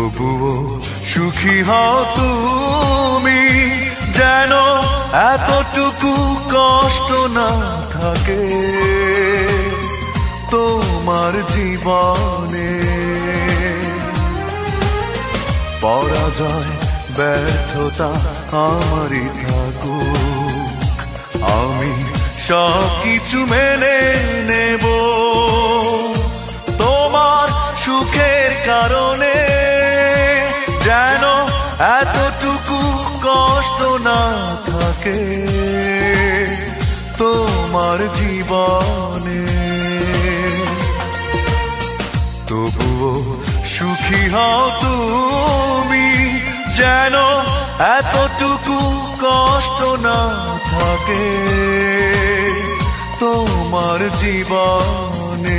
তবুও সুখী হও তুমি, যেন এতটুকু কষ্ট না থাকে তোমার জীবনে। পরাজয় ব্যর্থতা আমারই থাকুক, আমি সব কিছু মেনে নেব তোমার সুখের কারণে, যেন এতটুকু কষ্ট না থাকে তোমার জীবনে। তবুও সুখী হও তুমি, যেন এতটুকু কষ্ট না থাকে তোমার জীবনে।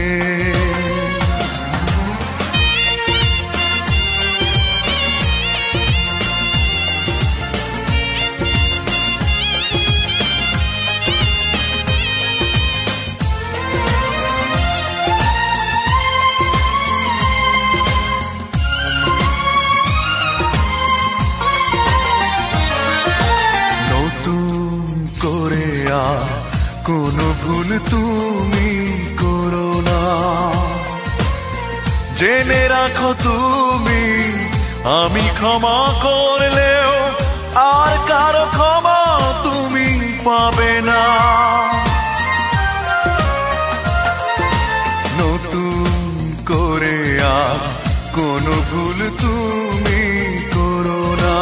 কোনো ভুল তুমি করো না, জেনে রাখো তুমি আমি ক্ষমা করলেও আর কারো ক্ষমা তুমি পাবে না। নতুন করে আর কোনো ভুল তুমি করো না,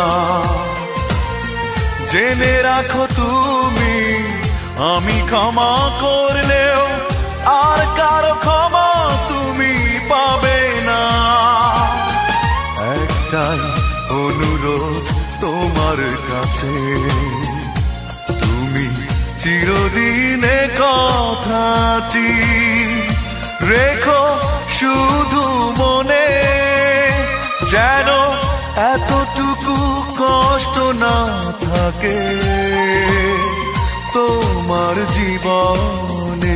জেনে রাখো তুমি আমি ক্ষমা করলেও আর কারো ক্ষমা তুমি পাবে না। একটাই অনুরোধ তোমার কাছে, তুমি চিরদিনে কথাটি রেখো শুধু মনে, যেন এতটুকু কষ্ট না থাকে তোমার জীবনে।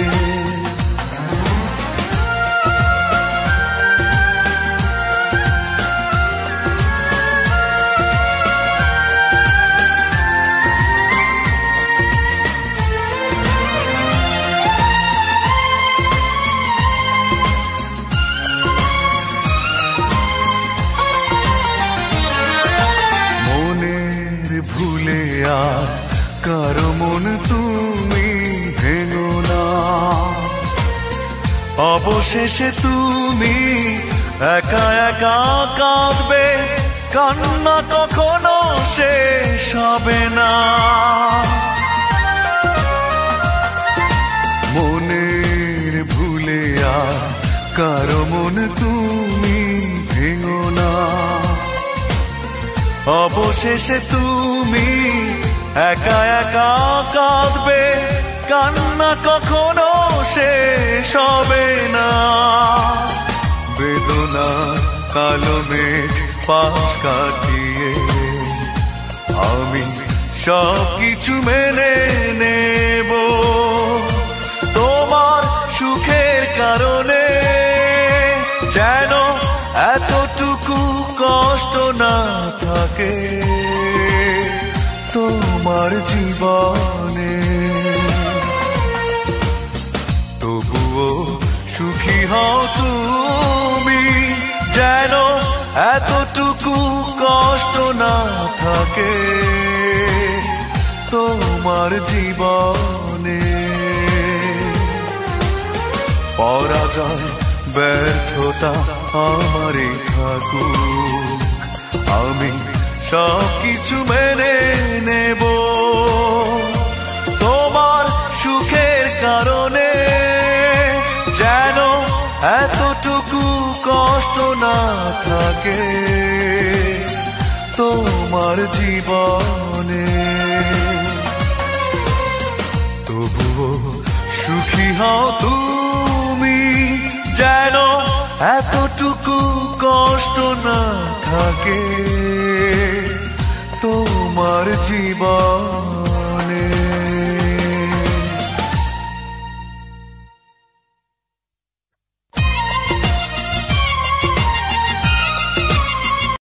মনের ভুলে আর কারো মন তুমি ভেঙো না, অবশেষে তুমি একা একা কাঁদবে, কান্না কখনো শেষ হবে না। মনের ভুলে আর কারো মন তুমি ভেঙো না, অবশেষে তুমি একা একা কাঁদবে, কান্না কখনো শেষ হবে না। বেদনার কালো মেঘ পাশ কাটিয়ে আমি সব কিছু মেনে নেব তোমার সুখের কারণে, যেন এতটুকু কষ্ট না থাকে তোমার জীবনে। তবুও সুখী হও তুমি, যেন এতটুকু কষ্ট না থাকে তোমার জীবনে। পরাজয় ব্যর্থতা আমারই থাকুক, আমি সব কিছু মেনে নেব তোমার সুখের কারণে, যেন এতটুকু কষ্ট না থাকে তোমার জীবনে। তবুও সুখী হও তুমি, যেন এতটুকু কষ্ট না থাকে তোমার জীবন।